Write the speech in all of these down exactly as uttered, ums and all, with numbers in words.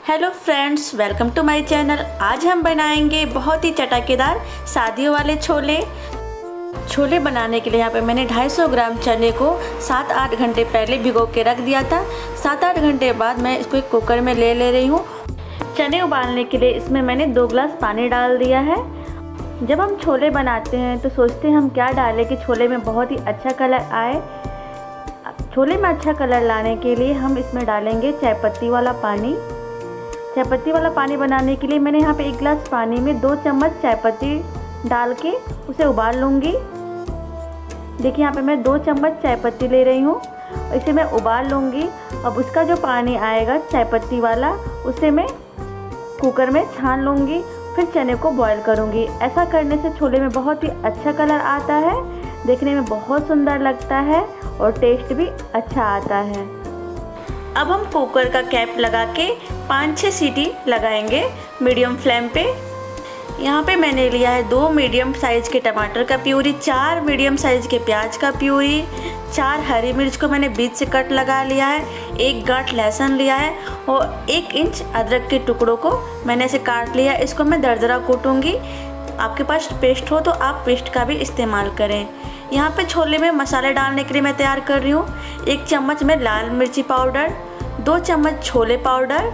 Hello friends, welcome to my channel. आज हम बनाएंगे बहुत ही चटकेदार शादियों वाले छोले। छोले बनाने के लिए यहाँ पे मैंने दो सौ पचास ग्राम चने को सात आठ घंटे पहले भिगो के रख दिया था। सात आठ घंटे बाद मैं इसको एक कुकर में ले ले रही हूँ। चने उबालने के लिए इसमें मैंने दो गिलास पानी डाल दिया है। जब हम छोले बनाते हैं तो सोचते हैं हम क्या डालें कि छोले में बहुत ही अच्छा कलर आए। छोले में अच्छा कलर लाने के लिए हम इसमें डालेंगे चाय पत्ती वाला पानी। चाय पत्ती वाला पानी बनाने के लिए मैंने यहाँ पे एक गिलास पानी में दो चम्मच चाय पत्ती डाल के उसे उबाल लूँगी। देखिए यहाँ पे मैं दो चम्मच चाय पत्ती ले रही हूँ, इसे मैं उबाल लूँगी। अब उसका जो पानी आएगा चाय पत्ती वाला उसे मैं कुकर में छान लूँगी, फिर चने को बॉईल करूँगी। ऐसा करने से छोले में बहुत ही अच्छा कलर आता है, देखने में बहुत सुंदर लगता है और टेस्ट भी अच्छा आता है। अब हम कुकर का कैप लगा के पाँच छः सीटी लगाएंगे मीडियम फ्लेम पे। यहाँ पे मैंने लिया है दो मीडियम साइज़ के टमाटर का प्यूरी, चार मीडियम साइज़ के प्याज का प्यूरी, चार हरी मिर्च को मैंने बीच से कट लगा लिया है, एक गांठ लहसुन लिया है और एक इंच अदरक के टुकड़ों को मैंने ऐसे काट लिया। इसको मैं दरदरा कूटूँगी। आपके पास पेस्ट हो तो आप पेस्ट का भी इस्तेमाल करें। यहाँ पे छोले में मसाले डालने के लिए मैं तैयार कर रही हूँ। एक चम्मच में लाल मिर्ची पाउडर, दो चम्मच छोले पाउडर,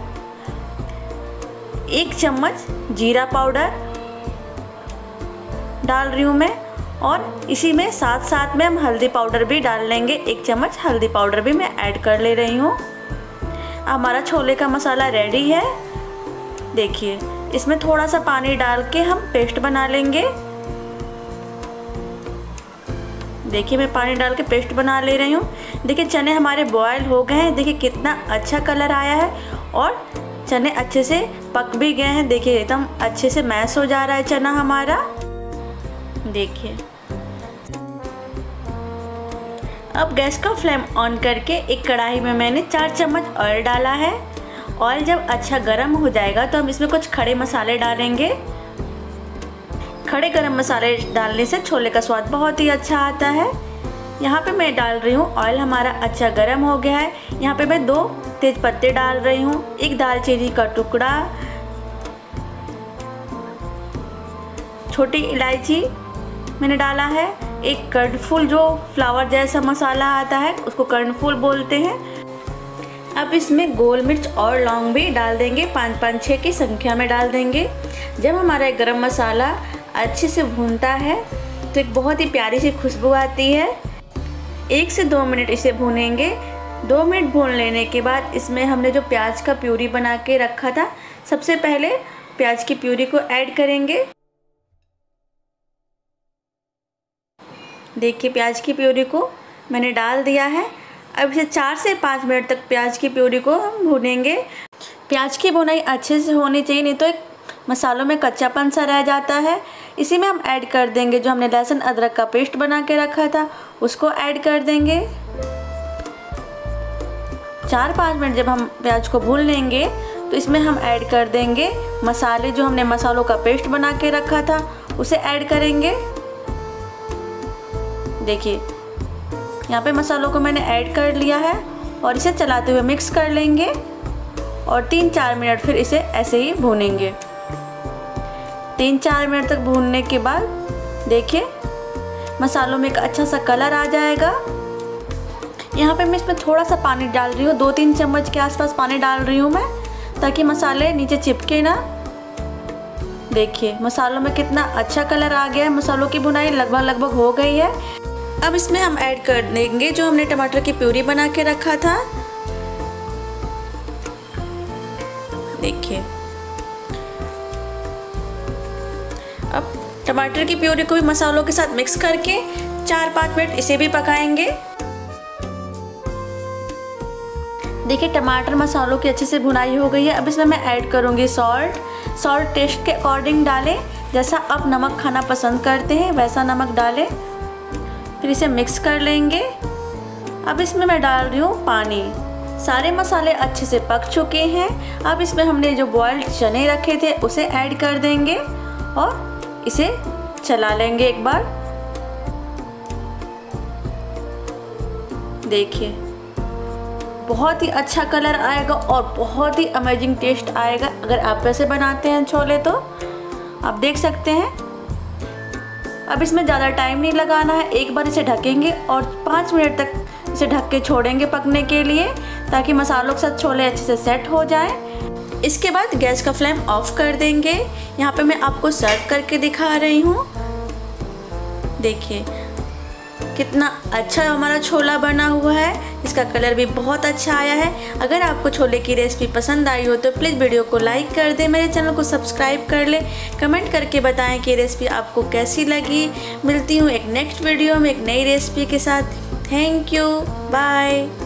एक चम्मच जीरा पाउडर डाल रही हूँ मैं, और इसी में साथ साथ में हम हल्दी पाउडर भी डाल लेंगे। एक चम्मच हल्दी पाउडर भी मैं ऐड कर ले रही हूँ। हमारा छोले का मसाला रेडी है। देखिए इसमें थोड़ा सा पानी डाल के हम पेस्ट बना लेंगे। देखिए मैं पानी डाल के पेस्ट बना ले रही हूँ। देखिए चने हमारे बॉयल हो गए हैं। देखिए कितना अच्छा कलर आया है और चने अच्छे से पक भी गए हैं। देखिए एकदम अच्छे से मैश हो जा रहा है चना हमारा। देखिए अब गैस का फ्लेम ऑन करके एक कढ़ाई में मैंने चार चम्मच ऑयल डाला है। ऑयल जब अच्छा गर्म हो जाएगा तो हम इसमें कुछ खड़े मसाले डालेंगे। खड़े गरम मसाले डालने से छोले का स्वाद बहुत ही अच्छा आता है। यहाँ पे मैं डाल रही हूँ, ऑयल हमारा अच्छा गर्म हो गया है। यहाँ पे मैं दो तेज पत्ते डाल रही हूँ, एक दालचीनी का टुकड़ा, छोटी इलायची मैंने डाला है, एक कर्णफूल जो फ्लावर जैसा मसाला आता है उसको कर्णफूल बोलते हैं। अब इसमें गोल मिर्च और लौंग भी डाल देंगे, पाँच पाँच छः की संख्या में डाल देंगे। जब हमारा गरम मसाला अच्छे से भूनता है तो एक बहुत ही प्यारी सी खुशबू आती है। एक से दो मिनट इसे भूनेंगे। दो मिनट भून लेने के बाद इसमें हमने जो प्याज का प्यूरी बना के रखा था, सबसे पहले प्याज की प्यूरी को ऐड करेंगे। देखिए प्याज की प्यूरी को मैंने डाल दिया है। अब इसे चार से पाँच मिनट तक प्याज की प्यूरी को हम भूनेंगे। प्याज की भुनाई अच्छे से होनी चाहिए, नहीं तो एक मसालों में कच्चापन सा रह जाता है। इसी में हम ऐड कर देंगे जो हमने लहसुन अदरक का पेस्ट बना के रखा था, उसको ऐड कर देंगे। चार पाँच मिनट जब हम प्याज को भून लेंगे तो इसमें हम ऐड कर देंगे मसाले। जो हमने मसालों का पेस्ट बना के रखा था उसे ऐड करेंगे। देखिए यहाँ पे मसालों को मैंने ऐड कर लिया है और इसे चलाते हुए मिक्स कर लेंगे और तीन चार मिनट फिर इसे ऐसे ही भूनेंगे। तीन चार मिनट तक भूनने के बाद देखिए मसालों में एक अच्छा सा कलर आ जाएगा। यहाँ पे मैं इसमें थोड़ा सा पानी डाल रही हूँ, दो तीन चम्मच के आसपास पानी डाल रही हूँ मैं, ताकि मसाले नीचे चिपके ना। देखिए मसालों में कितना अच्छा कलर आ गया है। मसालों की भुनाई लगभग लगभग हो गई है। अब इसमें हम ऐड कर देंगे जो हमने टमाटर की प्यूरी बना के रखा था। देखिए अब टमाटर की प्यूरी को भी मसालों के साथ मिक्स करके चार पाँच मिनट इसे भी पकाएंगे। देखिए टमाटर मसालों की अच्छे से भुनाई हो गई है। अब इसमें मैं ऐड करूँगी सॉल्ट। सॉल्ट टेस्ट के अकॉर्डिंग डालें, जैसा आप नमक खाना पसंद करते हैं वैसा नमक डालें। फिर इसे मिक्स कर लेंगे। अब इसमें मैं डाल रही हूँ पानी। सारे मसाले अच्छे से पक चुके हैं। अब इसमें हमने जो बॉइल्ड चने रखे थे उसे ऐड कर देंगे और इसे चला लेंगे एक बार। देखिए बहुत ही अच्छा कलर आएगा और बहुत ही अमेजिंग टेस्ट आएगा अगर आप ऐसे बनाते हैं छोले तो। आप देख सकते हैं। अब इसमें ज़्यादा टाइम नहीं लगाना है, एक बार इसे ढकेंगे और पाँच मिनट तक इसे ढक के छोड़ेंगे पकने के लिए, ताकि मसालों के साथ छोले अच्छे से सेट हो जाए। इसके बाद गैस का फ्लेम ऑफ कर देंगे। यहाँ पे मैं आपको सर्व करके दिखा रही हूँ। देखिए कितना अच्छा हमारा छोला बना हुआ है, इसका कलर भी बहुत अच्छा आया है। अगर आपको छोले की रेसिपी पसंद आई हो तो प्लीज़ वीडियो को लाइक कर दें, मेरे चैनल को सब्सक्राइब कर लें, कमेंट करके बताएं कि रेसिपी आपको कैसी लगी। मिलती हूँ एक नेक्स्ट वीडियो में एक नई रेसिपी के साथ। Thank you, bye.